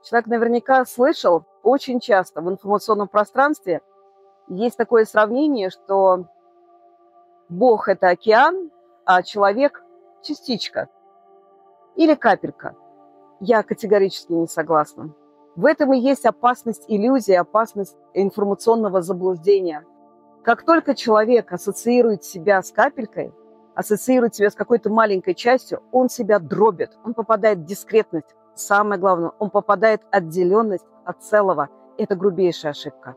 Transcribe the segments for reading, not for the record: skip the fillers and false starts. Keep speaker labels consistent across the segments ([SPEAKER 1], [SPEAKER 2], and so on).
[SPEAKER 1] Человек наверняка слышал очень часто в информационном пространстве есть такое сравнение, что Бог – это океан, а человек – частичка или капелька. Я категорически не согласна. В этом и есть опасность иллюзии, опасность информационного заблуждения. Как только человек ассоциирует себя с капелькой, ассоциирует себя с какой-то маленькой частью, он себя дробит, он попадает в дискретность. Самое главное, он попадает в отделенность от целого. Это грубейшая ошибка.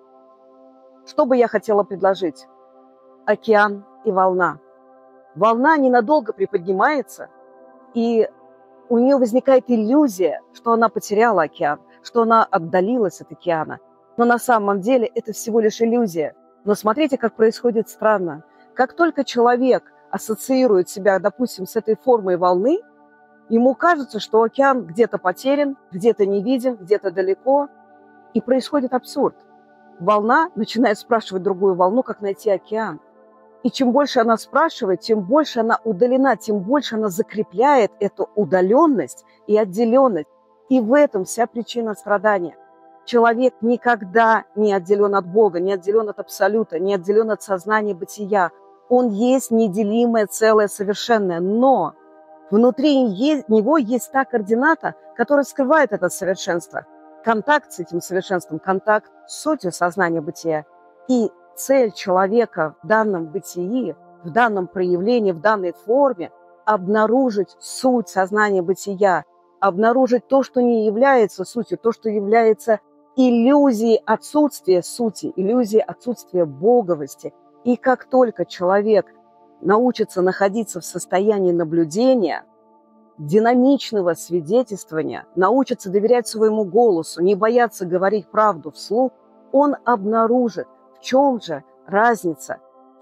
[SPEAKER 1] Что бы я хотела предложить? Океан и волна. Волна ненадолго приподнимается, и у нее возникает иллюзия, что она потеряла океан, что она отдалилась от океана. Но на самом деле это всего лишь иллюзия. Но смотрите, как происходит странно. Как только человек ассоциирует себя, допустим, с этой формой волны, ему кажется, что океан где-то потерян, где-то не виден, где-то далеко. И происходит абсурд. Волна начинает спрашивать другую волну, как найти океан. И чем больше она спрашивает, тем больше она удалена, тем больше она закрепляет эту удаленность и отделенность. И в этом вся причина страдания. Человек никогда не отделен от Бога, не отделен от Абсолюта, не отделен от сознания бытия. Он есть неделимое целое совершенное, но внутри него есть та координата, которая скрывает это совершенство. Контакт с этим совершенством, контакт с сутью сознания бытия. И цель человека в данном бытии, в данном проявлении, в данной форме – обнаружить суть сознания бытия, обнаружить то, что не является сутью, то, что является иллюзией отсутствия сути, иллюзией отсутствия боговости. И как только человек научится находиться в состоянии наблюдения, динамичного свидетельствования, научится доверять своему голосу, не бояться говорить правду вслух, он обнаружит, в чем же разница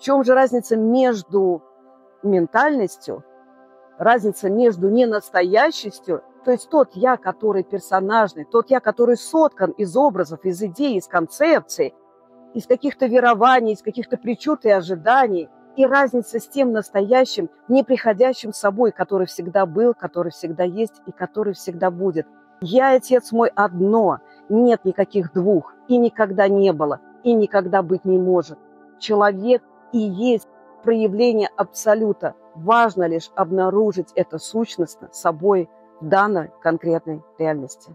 [SPEAKER 1] между ментальностью, разница между ненастоящестью, то есть тот я, который персонажный, тот я, который соткан из образов, из идей, из концепций, из каких-то верований, из каких-то причуд и ожиданий, и разница с тем настоящим, неприходящим собой, который всегда был, который всегда есть и который всегда будет. Я, Отец мой, одно, нет никаких двух, и никогда не было, и никогда быть не может. Человек и есть проявление Абсолюта. Важно лишь обнаружить это сущностно собой в данной конкретной реальности.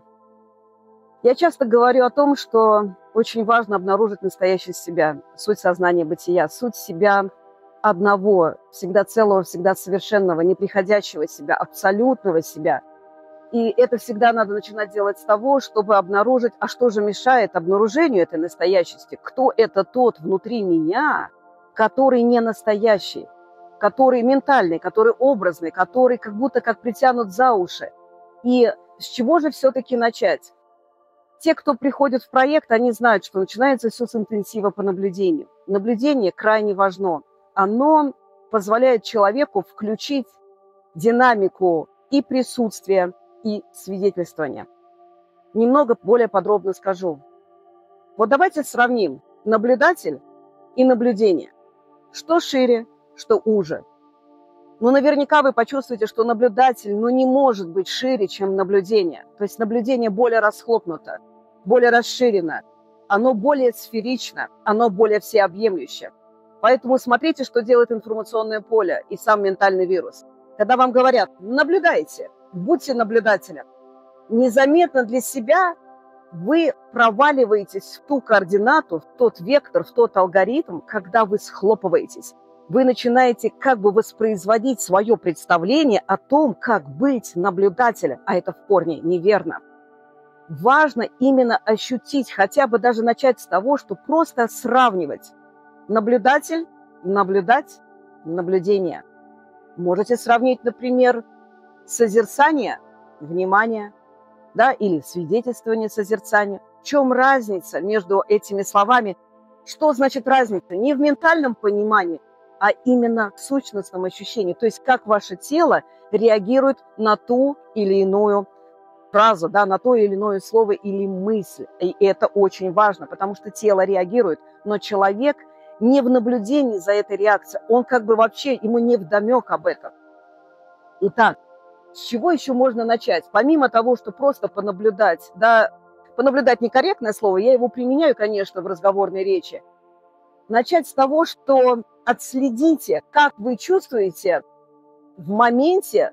[SPEAKER 1] Я часто говорю о том, что очень важно обнаружить настоящее себя, суть сознания бытия, суть себя одного, всегда целого, всегда совершенного, неприходящего себя, абсолютного себя. И это всегда надо начинать делать с того, чтобы обнаружить, а что же мешает обнаружению этой настоящести? Кто это тот внутри меня, который не настоящий, который ментальный, который образный, который как будто как притянут за уши? И с чего же все-таки начать? Те, кто приходит в проект, они знают, что начинается все с интенсива по наблюдению. Наблюдение крайне важно. Оно позволяет человеку включить динамику и присутствия, и свидетельствования. Немного более подробно скажу. Вот давайте сравним наблюдатель и наблюдение. Что шире, что уже. Ну, наверняка вы почувствуете, что наблюдатель, не может быть шире, чем наблюдение. То есть наблюдение более расхлопнуто, более расширено, оно более сферично, оно более всеобъемлющее. Поэтому смотрите, что делает информационное поле и сам ментальный вирус. Когда вам говорят, наблюдайте, будьте наблюдателем, незаметно для себя вы проваливаетесь в ту координату, в тот вектор, в тот алгоритм, когда вы схлопываетесь. Вы начинаете как бы воспроизводить свое представление о том, как быть наблюдателем, а это в корне неверно. Важно именно ощутить, хотя бы даже начать с того, что просто сравнивать наблюдатель, наблюдать, наблюдение. Можете сравнить, например, созерцание, внимание, да, или свидетельствование созерцания. В чем разница между этими словами? Что значит разница? Не в ментальном понимании, а именно в сущностном ощущении. То есть как ваше тело реагирует на ту или иную фразу, да, на то или иное слово или мысль. И это очень важно, потому что тело реагирует, но человек не в наблюдении за этой реакцией, он как бы вообще, ему невдомек об этом. Итак, с чего еще можно начать? Помимо того, что просто понаблюдать, да, понаблюдать некорректное слово, я его применяю, конечно, в разговорной речи. Начать с того, что отследите, как вы чувствуете в моменте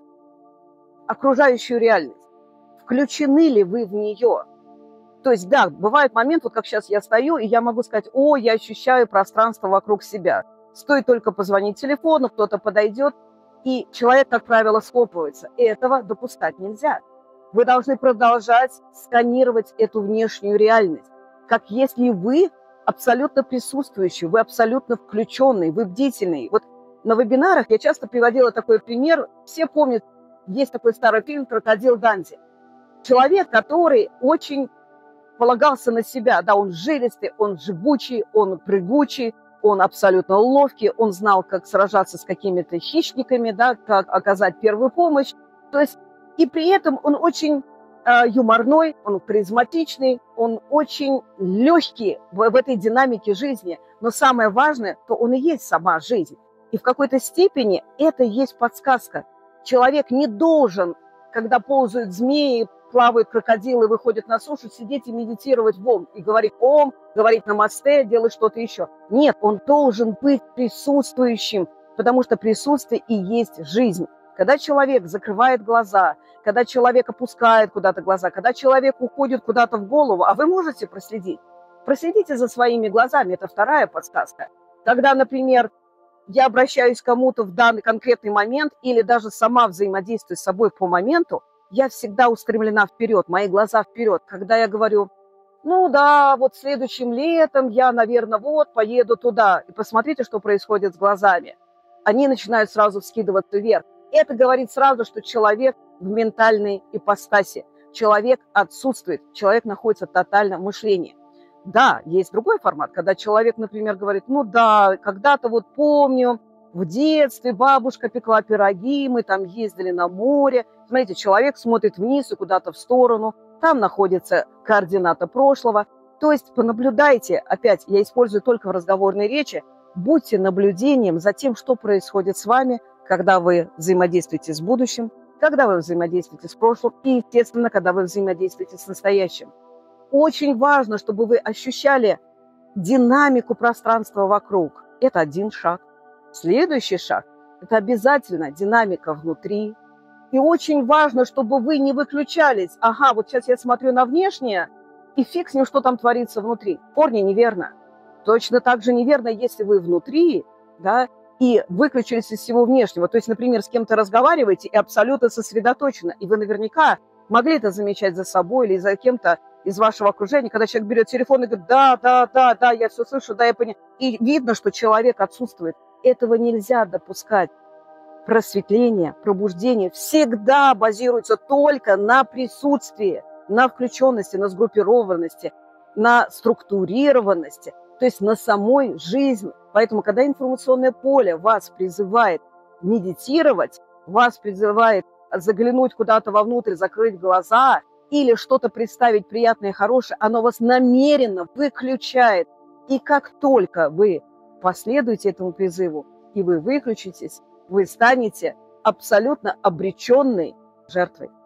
[SPEAKER 1] окружающую реальность. Включены ли вы в нее? То есть, да, бывает момент, вот как сейчас я стою, и я могу сказать, о, я ощущаю пространство вокруг себя. Стоит только позвонить телефону, кто-то подойдет, и человек, как правило, схлопывается. Этого допускать нельзя. Вы должны продолжать сканировать эту внешнюю реальность, как если вы абсолютно присутствующий, вы абсолютно включенный, вы бдительный. Вот на вебинарах я часто приводила такой пример. Все помнят, есть такой старый фильм «Крокодил Данди». Человек, который очень полагался на себя, да, он жилистый, он живучий, он прыгучий, он абсолютно ловкий, он знал, как сражаться с какими-то хищниками, да, как оказать первую помощь. То есть, и при этом он очень юморной, он харизматичный, он очень легкий в этой динамике жизни. Но самое важное, то он и есть сама жизнь. И в какой-то степени это и есть подсказка. Человек не должен, когда ползают змеи, плавают крокодилы, выходят на сушу, сидеть и медитировать в ом, и говорить ом, говорить намасте, делать что-то еще. Нет, он должен быть присутствующим, потому что присутствие и есть жизнь. Когда человек закрывает глаза, когда человек опускает куда-то глаза, когда человек уходит куда-то в голову, а вы можете проследить? Проследите за своими глазами, это вторая подсказка. Когда, например, я обращаюсь к кому-то в данный конкретный момент или даже сама взаимодействую с собой по моменту, я всегда устремлена вперед, мои глаза вперед. Когда я говорю, ну да, вот следующим летом я, наверное, вот поеду туда. И посмотрите, что происходит с глазами. Они начинают сразу вскидываться вверх. Это говорит сразу, что человек в ментальной ипостаси. Человек отсутствует, человек находится тотально в мышлении. Да, есть другой формат, когда человек, например, говорит, ну да, когда-то вот помню, в детстве бабушка пекла пироги, мы там ездили на море. Смотрите, человек смотрит вниз и куда-то в сторону, там находится координата прошлого. То есть понаблюдайте, опять, я использую только в разговорной речи, будьте наблюдением за тем, что происходит с вами, когда вы взаимодействуете с будущим, когда вы взаимодействуете с прошлым и, естественно, когда вы взаимодействуете с настоящим. Очень важно, чтобы вы ощущали динамику пространства вокруг. Это один шаг. Следующий шаг – это обязательно динамика внутри. И очень важно, чтобы вы не выключались. Ага, вот сейчас я смотрю на внешнее, и фиг с ним, что там творится внутри. Корни неверно. Точно так же неверно, если вы внутри, да, и выключились из всего внешнего. То есть, например, с кем-то разговариваете и абсолютно сосредоточены. И вы наверняка могли это замечать за собой или за кем-то из вашего окружения, когда человек берет телефон и говорит, да, я все слышу, да, я понял. И видно, что человек отсутствует. Этого нельзя допускать. Просветление, пробуждение всегда базируется только на присутствии, на включенности, на сгруппированности, на структурированности, то есть на самой жизни. Поэтому, когда информационное поле вас призывает медитировать, вас призывает заглянуть куда-то вовнутрь, закрыть глаза или что-то представить приятное и хорошее, оно вас намеренно выключает. И как только вы последуйте этому призыву, и вы выключитесь, вы станете абсолютно обреченной жертвой.